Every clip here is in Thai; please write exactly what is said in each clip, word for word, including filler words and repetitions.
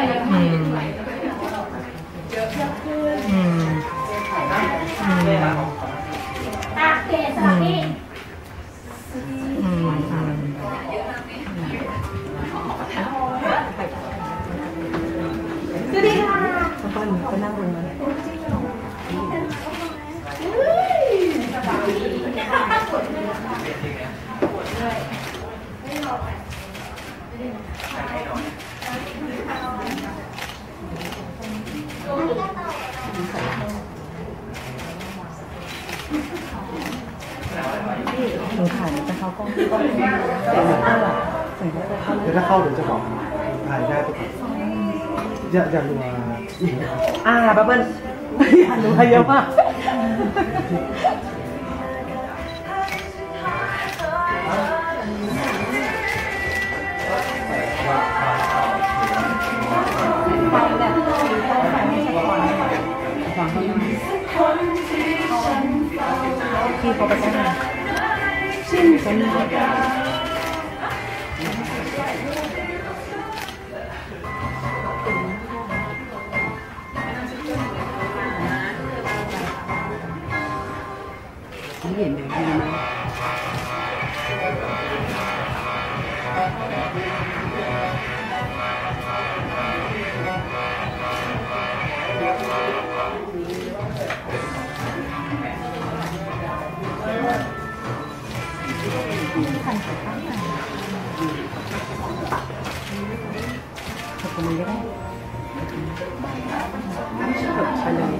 อืมอืมตาเกศสามีอืมอืมสวัสดีค่ะป้าหนูก็นั่งตรงนั้นหนูถ่ายจะเข้ากล้องกล้องเดี๋ยวหนูเข้าอ่ะถึงจะเข้าเดี๋ยวถ้าเข้าเดี๋ยวจะบอกถ่ายได้ปุ๊บอย่าอย่ารัวอ่าป้าเปิ้ลอย่ารัวเยอะมากพี่เขาไปแจ้งชิ้นฉันเห็นอย่างนี้ไหมขอบคุณมันก็ได้จบไปเลย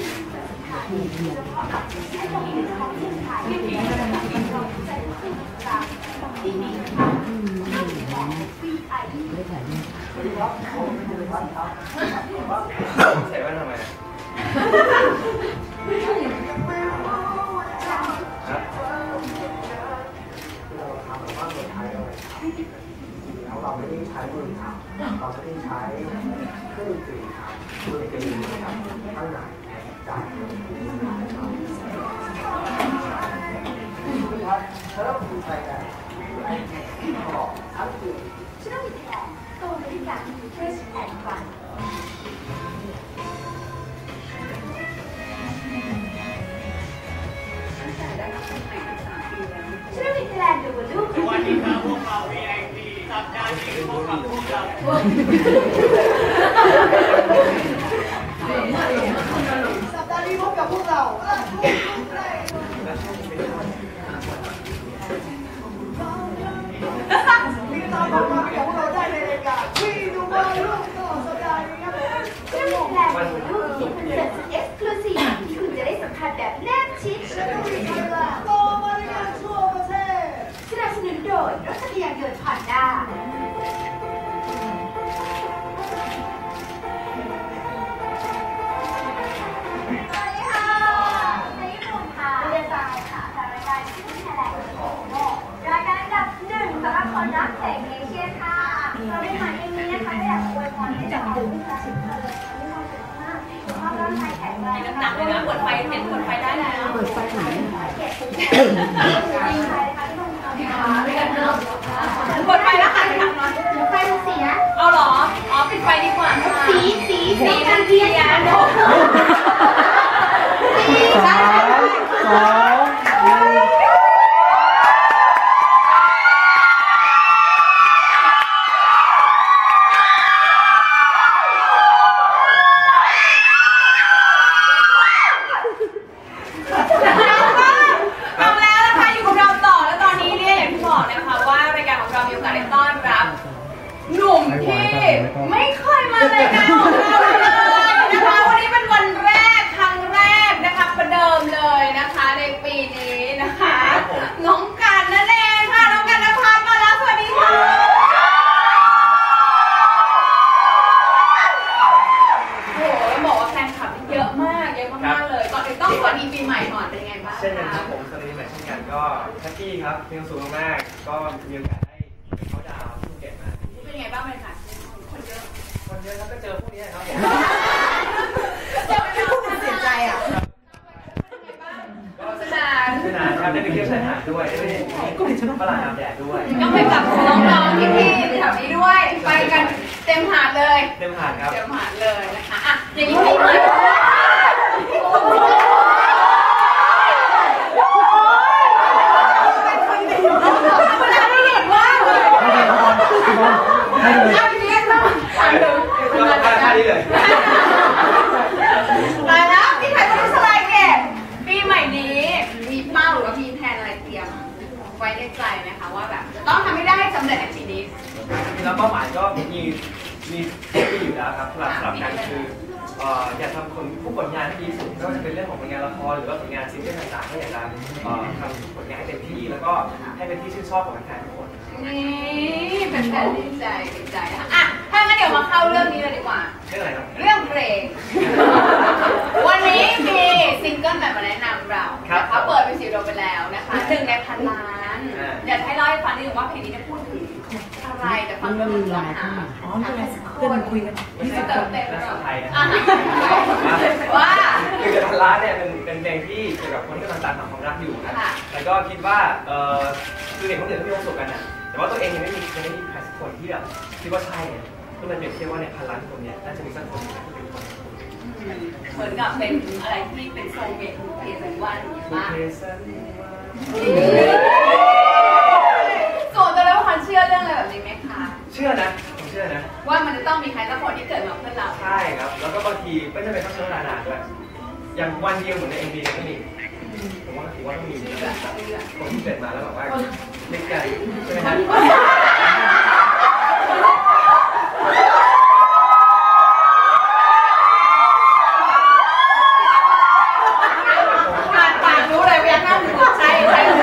ใส่แว่นทำไมแล้วเราไม่ได้ใช้มือทำเราไม่ได้ใช้เครื่องดนตรีทำมือจะมีนะครับตั้งไหนจากถ้าเราดูไปกันบอกทั้งคือฉันต้องมีแผนโตไปที่การเทสแอนด์ฟันฉันต้องมีแผนดูลูกวันนี้ครับพวกเรา วี ไอ พี สัปดาห์นี้พบกับพวกเราสัปดาห์นี้พบกับพวกเรามีตามความมาของพวกเราได้ในรายการที่ดูว่าลูกต่อสัปดาห์นี้ครับฉันมีแผนดูลูกที่คอนเสิร์ตสุดเอ็กซ์คลูซีฟที่คุณจะได้สัมผัสแบบแนบชิดฉันต้องมีเวลาต่อมาในการทั่วประเทศสนับสนุนโดยรถจักรยานยนต์ผ่านด้ารักแสงเอเชียค่ะเราได้มาเองนี้นะคะอยากอวยพรให้กับทุกท่านมีความสุขมากสุขภาพร่างกายแข็งแรงหนักเลยนะเปิดไฟเห็นเปิดไฟได้แล้วเปิดไฟไหนเปิดไฟแล้วค่ะทำน้อยไฟมันเสียเอาหรออ๋อปิดไฟดีกว่าสีสีสีกันเทียนกันสามสองไม่เคยมารายการของเราเลยนะคะวันนี้เป็นวันแรกครั้งแรกนะคะประเดิมเลยนะคะในปีนี้นะคะน้องกันนั่นเองค่ะน้องกันนภัสมาแล้วสวัสดีค่ะโอ้โหบอกว่าแฟนคลับเยอะมากเยอะมากๆเลยก่อนอื่นต้องสวัสดีปีใหม่ก่อนเป็นไงบ้างเช่นกันครับผมสวัสดีใหม่เช่นกันก็แฮปปี้ครับมีความสุขมากก็มีโอกาสได้ไปเขาดาวน์ภูเก็ตมาเป็นไงบ้างเลยค่ะคนเยอะคนเยอะแล้วก็เจอพวกนี้ครับผมเจอไม่พูดเสียใจอ่ะก็สนานสนานครับได้ไปเที่ยวชายหาดด้วยได้ไปฝรั่งอาบแดดด้วยก็ไปกับน้องๆพี่ๆแถวนี้ด้วยไปกันเต็มหาดเลยเต็มผ่านครับเต็มผ่านเลยนะคะอ่ะอย่างนี้ให้ไหมให้เลยตายแล้วพี่ไผ่ต้องสไลด์เก็บปีใหม่นี้มีเป้าหรือว่ามีแผนอะไรเตรียมไว้ในใจไหมคะว่าแบบจะต้องทำให้ได้สำเร็จในปีนี้แล้วเป้าหมายก็มีมีที่อยู่แล้วครับสำหรับสำหรับการคืออยากทำผลผู้ผลงานที่ดีที่สุดไม่ว่าจะเป็นเรื่องของผลงานละครหรือว่าผลงานซิงเกิลต่างๆก็อยากจะทำผลงานให้เต็มที่แล้วก็ให้เป็นที่ชื่นชอบของแฟนๆทุกคนนี่เป็นแฟนดีใจดีใจนะอ่ะถ้างั้นเดี๋ยวมาเข้าเรื่องนี้เลยดีกว่าเรื่องอะไรครับเรื่องเพลง วันนี้มีซิงเกิลใหม่มาแนะนำเรานะคะเปิดเป็นสีโดไปแล้วนะคะหนึ่งในพันล้านอยากให้เล่าให้ฟังนิดนึงว่าเพลงนี้จะพูดถึงอะไรแต่ฟังเรื่องมันร้อนอ่ะอ๋อเพื่อนคุยกันไม่เติมเต็มหรอว่าคือจะพันล้านเนี่ยเป็นเป็นเพลงที่เกี่ยวกับคนที่กำลังตามหาความรักอยู่นะแล้วก็คิดว่าเออคือเห็นคนอื่นที่มีความสุขกันนะแต่ว่าตัวเองยังไม่มียังไม่มีใครสักคนที่แบบคิดว่าใช่เนี่ยก็เลยเปรียบเทียบว่าเนี่ยพันล้านคนเนี่ยน่าจะมีสักคนที่เป็นคนเหมือนกับเป็นอะไรที่เป็นโซเมตเพสันวันบ้างส่วนตัวแล้วความเชื่อเรื่องอะไรแบบนี้ไหมคะเชื่อนะผมเชื่อนะว่ามันจะต้องมีใครสักคนที่เกิดมาเพื่อเราใช่ครับแล้วก็บางทีไม่จำเป็นต้องใช้เวลานานด้วยอย่างวันเดียวเหมือนในเอ็มวีก็มีผมว่าถือว่าต้องมีคนที่เกิดมาแล้วแบบว่าเล็กใหญ่ใช่ไหมครับการปากรู้เลยว่าหน้าถึงใช่ใช่ใช่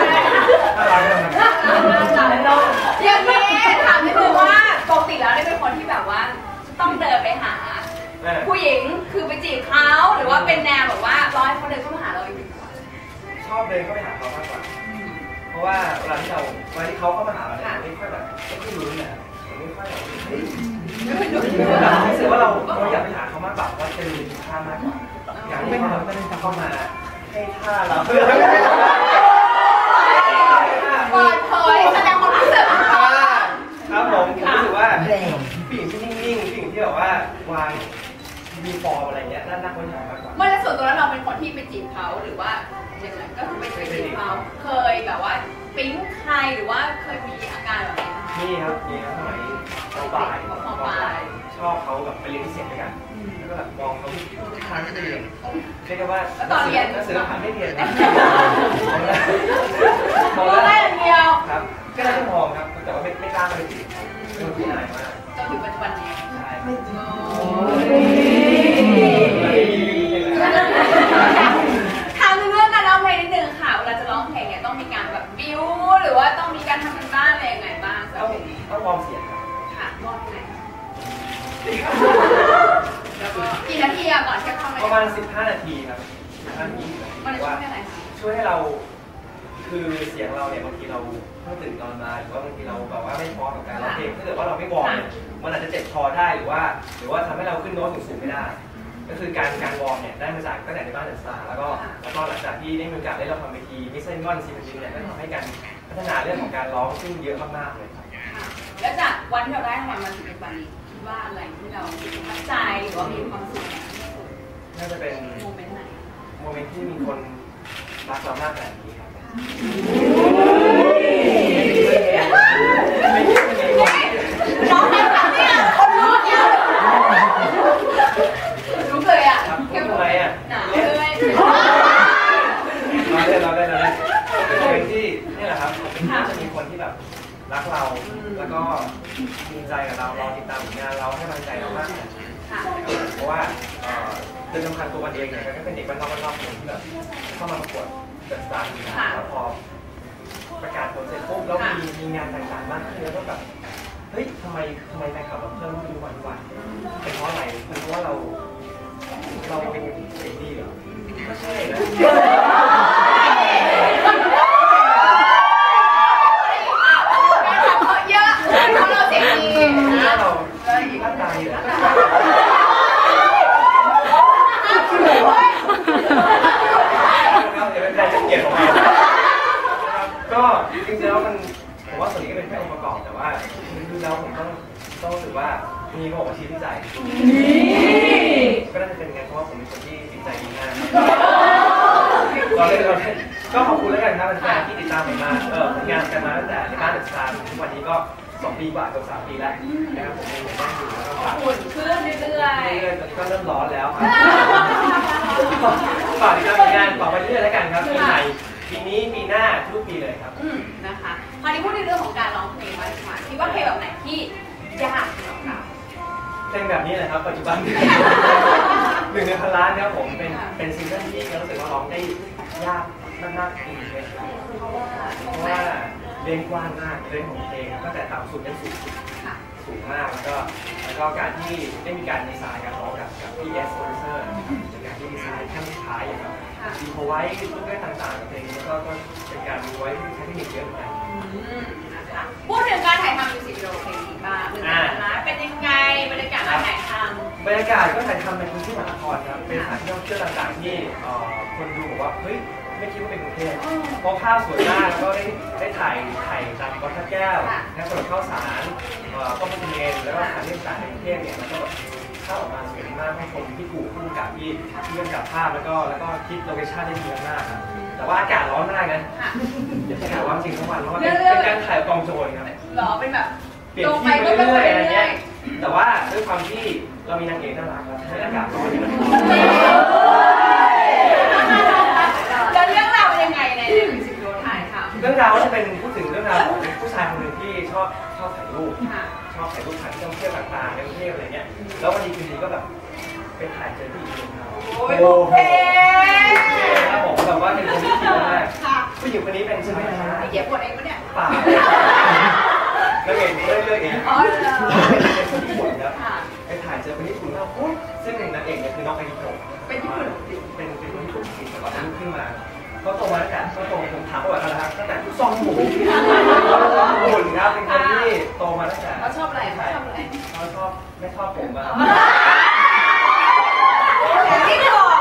อย่างนี้ถามนิดนึงว่าปกติแล้วได้เป็นคนที่แบบว่าต้องเดินไปหาผู้หญิงคือไปจีบเขาหรือว่าเป็นแนวแบบว่ารอให้เขาเดินเข้ามาหาเราเองดีกว่าชอบเดินเข้าไปหาเขามากกว่าเพราะว่าเวลาที่เราเวลาที่เขาเข้ามาหาเราเนี่ยไม่ค่อยแบบไม่ค่อยรู้เนี่ยไม่ค่อยแบบรู้สึกว่าเราเราอยากไปหาเขามากกว่าว่าจะมีค่ามากกว่าอยากให้เขาเข้ามาให้ท่าเราเพื่อเปิดเผยแสดงความรู้สึกครับผมรู้สึกว่าผู้หญิงที่นิ่งๆผู้หญิงที่แบบว่าวางมีฟอร์มอะไรเงี้ยน่าน่าค้นหามากกว่าเมื่อในส่วนตัวแล้วเราเป็นคนที่ไปจีบเขาหรือว่าอย่างไรก็คือไปจีบเขาเคยแบบว่าปิ๊งใครหรือว่าเคยมีอาการแบบนี้นี่ครับนี่ครับสมัยปลายปลายชอบเขาแบบไปเรียนพิเศษด้วยกันแล้วก็แบบมองเขาทุกครั้งที่ไปเรียนเรียกว่าตอนเรียนหนังสือผ่านไม่เรียนนะมองได้อย่างเดียวครับก็ได้มองครับแต่ว่าไม่ไม่กล้าไปจีบมันที่ไหนมากจนถึงปัจจุบันนี้ใช่ถามเรื่องการร้องเพลงนิดนึงค่ะเวลาจะร้องเพลงเนี่ยต้องมีการแบบบิวหรือว่าต้องมีการทำกันบ้านอะไรยังไงบ้างต้องต้องวอร์มเสียงค่ะวอร์มไหนแล้วก็กี่นาทีอะก่อนจะเข้าประมาณสิบห้านาทีครับสิบห้านาทีมันช่วยอะไรช่วยให้เราคือเสียงเราเนี่ยบางทีเราเพิ่งตื่นนอนมาหรือว่าบางทีเราแบบว่าไม่พร้อมกับการร้องเพลงถ้าเกิดว่าเราไม่วอร์มเนี่ยมันอาจจะเจ็บคอได้หรือว่าหรือว่าทำให้เราขึ้นโน้ตสูงๆไม่ได้ก็คือการการวอร์มเนี่ยได้มาจากตั้งแต่ในบ้านเดอะสตาร์แล้วก็แล้วก็หลังจากที่ได้มีโอกาสได้เราทำเวทีมิสเซนงอนซีรีส์เนี่ยก็ทำให้การพัฒนาเรื่องของการร้องขึ้นเยอะมากๆเลยครับแล้วจากวันที่เราได้รางวัลมาถึงปัจจุบันนี้คิดว่าอะไรที่เราประทับใจหรือว่ามีความสุขน่าจะเป็นโมเมนต์ไหนโมเมนต์ที่มีคนรักเรามากแบบนี้ครับน้องแม่แบบนี้คนรู้เนี่ยรู้เลยอ่ะเข้มทำไมอ่ะหนาเลยเราได้เราได้เราได้เป็นโมเมนต์ที่นี่แหละครับจะมีคนที่แบบรักเราแล้วก็มีใจกับเรารอติดตามผลงานเราให้กำลังใจเรามากเพราะว่าโดยสำคัญตัวมันเองเนี่ยก็เป็นเด็กบ้านนอกบ้านนอกคนที่แบบเข้ามาประกวดเดอะสตาร์แล้วพอประกาศผลเสร็จปุ๊บแล้วมีมีงานต่างๆมากขึ้นแล้วก็แบบเฮ้ยทำไมทำไมแฟนคลับเราเพิ่มขึ้นทุกวันทุกวันเป็นเพราะอะไรเป็นเพราะว่าเราเราเป็นเด็กดีเหรอไม่ใช่นะเยอะเพราะเราเด็กดีนะเราหน้าตาอยู่ก็จริงๆแล้วมันผมว่าส่วนนี้ก็เป็นแค่องค์ประกอบแต่ว่าดูแล้วผมต้องต้องรู้สึกว่ามีก็บอกว่าชี้ที่ใจก็น่าจะเป็นไงเพราะว่าผมเป็นคนที่จิตใจดีมากเราเล่นเราเล่นก็ขอบคุณแล้วกันครับแฟนๆที่ติดตามผมมาเออผลงานกันมาตั้งแต่ในบ้านเดอะสตาร์ทุกวันนี้ก็สองปีกว่าเกือบสามปีแล้วนะครับผมเองยังนั่งอยู่แล้วก็ฝากอุ่นขึ้นเรื่อยๆเรื่อยๆตอนนี้ก็เริ่มร้อนแล้วครับฝากติดตามผลงานต่อไปเรื่อยๆแล้วกันครับปีใหม่ปีนี้ปีหน้าทุกปีเลยครับอืมนะคะคราวนี้พูดในเรื่องของการร้องเพลงบ้างดีกว่าคิดว่าเพลงแบบไหนที่ยากสำหรับเราเพลงแบบนี้แหละครับปัจจุบันหนึ่งในพันล้านนะครับผมเป็นเป็นซิงเกิลที่เรารู้สึกว่าร้องได้ยากมากๆจริงๆเลยครับเพราะว่าเพราะว่าเล่นกว้างมากเล่นของเพลงตั้งแต่ต่ำสุดจนสูงสุดค่ะสูงมากแล้วก็แล้วก็การที่ได้มีการดีไซน์การร้องกับกับพี่เอสโปรดิวเซอร์เป็นการที่ดีไซน์ขั้นสุดท้ายอย่างแบบดีโพไว้ลูกเล่นต่างๆกับเพลงแล้วก็ก็เป็นการดูไว้ที่ใช้เทคนิคเยอะเหมือนกันอืมนะคะพูดถึงการถ่ายทำมิวสิกวิดีโอเพลงนี้บ้างหนึ่งในนะเป็นยังไงบรรยากาศการถ่ายทำบรรยากาศก็ถ่ายทำในพื้นที่มหานครครับเป็นสถานที่ท่องเที่ยวต่างๆที่เอ่อคนดูบอกว่าเฮ้ยไม่คิดว่าเป็นกรุงเทพเพราะภาพสวยมากแล้วก็ได้ได้ถ่ายถ่ายตามวัดพระแก้วนะถนนข้าวสารเอ่อก็เป็นเมนแล้วก็สถานที่ต่างๆในกรุงเทพเนี่ยมันก็แบบภาพออกมาสวยมากให้คนที่กูคู่กับที่ที่กำกับภาพแล้วก็แล้วก็คิดโลเคชั่นได้ดีมากครับแต่ว่าอากาศร้อนมากนะอย่าไปหาว่าจริงทั้งวันเพราะว่าเป็นการถ่ายกองโจรครับหรอเป็นแบบเปลี่ยนที่ไปเรื่อยๆอะไรเงี้ยแต่ว่าด้วยความที่เรามีนางเอกน่ารักครับให้อากาศร้อนเนี่ยมันแล้วเรื่องราวเป็นยังไงในมิวสิกวิดีโอถ่ายทำเรื่องราวก็จะเป็นพูดถึงเรื่องราวของผู้ชายคนหนึ่งที่ชอบชอบถ่ายรูปค่ะชอบถ่ายรูปสถานที่ท่องเที่ยวต่างๆในกรุงเทพอะไรเงี้ยแล้ววันดีคืนดีก็แบบไปถ่ายเจอผู้หญิงคนนึงครับโอ้ยโอเคครับผมแบบว่าเป็นคนที่คิดมากค่ะผู้หญิงคนนี้เป็นชายชาติเหยียบปวดเองปะเนี่ยป่าแล้วเองก็ได้เลือกเองอ๋อเหรอเป็นคนญี่ปุ่นครับค่ะไปถ่ายเจอคนญี่ปุ่นแล้วโอ้ยซึ่งหนึ่งนางเอกเนี่ยคือน้องไอริโกะเป็นญี่ปุ่นเป็นเป็นคนญี่ปุ่นจริงแต่ก่อนที่ขึ้นมาเขาโตมาตั้งแต่เขาโตผมถามประวัติเขาแล้วครับตั้งแต่ซองหมูหุ่นครับเป็นคนที่โตมาตั้งแต่เขาชอบอะไรเขาชอบอะไรเขาชอบไม่ชอบผมอะที่บอก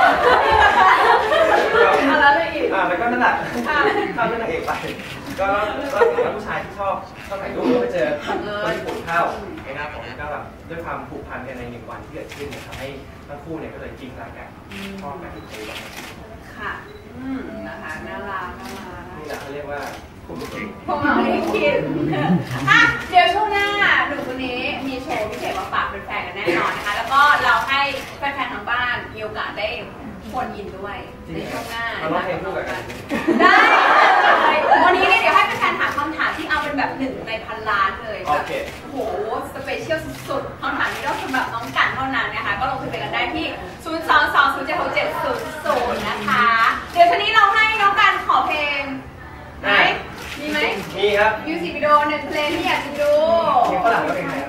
อะไรเลยอีกอ่าแล้วก็นั่นแหละข้ามเป็นนางเอกไปก็ก็เป็นผู้ชายที่ชอบชอบถ่ายรูปแล้วไปเจอคนญี่ปุ่นเข้านะครับผมก็แบบด้วยความผูกพันกันในหนึ่งวันที่เกิดขึ้นเนี่ยทำให้ทั้งคู่เนี่ยก็เลยจริงรักกันชอบกันในวันนั้นค่ะ อืมนะคะน่ารักน่ารักนี่แหละเขาเรียกว่าคู่บุญพวกเราไม่คิดอ่ะเดี๋ยวช่วงหน้าหนุ่มคนนี้มีโชว์พิเศษมาฝากแฟนๆกันแน่นอนนะคะ แล้วก็เราให้แฟนๆทางบ้านมีโอกาสได้โฟนอินด้วยในช่วงหน้ามาร้องเพลงคู่กันได้วันนี้เนี่ยเดี๋ยวให้แฟนๆถามคำถามที่เอาเป็นแบบหนึ่งในพันล้านเลยแบบโอ้โหสเปเชียลสุดๆคำถามนี้ต้องสำหรับน้องกันเท่านั้นนะคะก็ลงทะเบียนกันได้ที่ศูนย์ สอง สอง ศูนย์ เจ็ด หก เจ็ด ศูนย์ ศูนย์นะคะเดี๋ยวทีนี้เราให้น้องกันขอเพลงไหมมีไหมมีครับมิวสิกวิดีโอหนึ่งเพลงที่อยากจะดูเพลงฝรั่งก็เพลงไทยครับ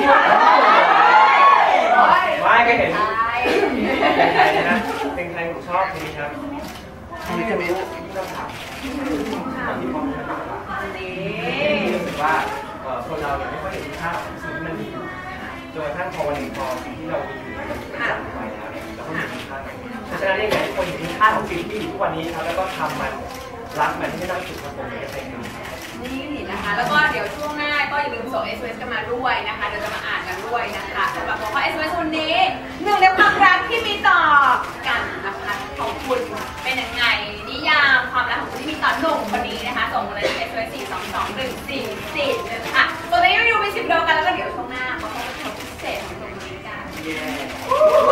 โอ๊ยไม่ก็เห็นใช่เพลงไทยนะเพลงไทยผมชอบเพลงนี้ครับที่จะรู้ที่ต้องถามตอนที่พ่อแม่บอกว่านี่รู้สึกว่าคนเราเนี่ยไม่ค่อยเห็นคุณค่าของสิ่งที่มันมีอยู่จนกระทั่งพอวันหนึ่งพอสิ่งที่เรามีอยู่มันจากไปแล้วเนี่ยเราก็มีคุณค่ามันเพราะฉะนั้นเนี่ยอยากให้คนเห็นคุณค่าของสิ่งที่มีอยู่ทุกวันนี้ครับแล้วก็ทำมันรักมันให้ได้สุดครับผมในเพลงนี้นี่นะคะ แล้วก็เดี๋ยวช่วงหน้าก็อย่าลืมส่ง เอส เอ็ม เอส กันมาด้วยนะคะ เดี๋ยวจะมาอ่านกันด้วยนะคะสำหรับหัวข้อ เอส เอ็ม เอส วันนี้หนึ่งในความรักที่มีต่อกันนะคะของคุณเป็นยังไงนิยามความรักของคุณที่มีต่อหนุ่มคนนี้นะคะส่งมาเลยที่ เอส เอ็ม เอส สี่ สอง สอง หนึ่ง สี่ สี่นะคะตอนนี้เราอยู่มีสิบโลกันแล้วก็เดี๋ยวช่วงหน้ามาพบกับความพิเศษของหนุ่มคนนี้กัน Yeah.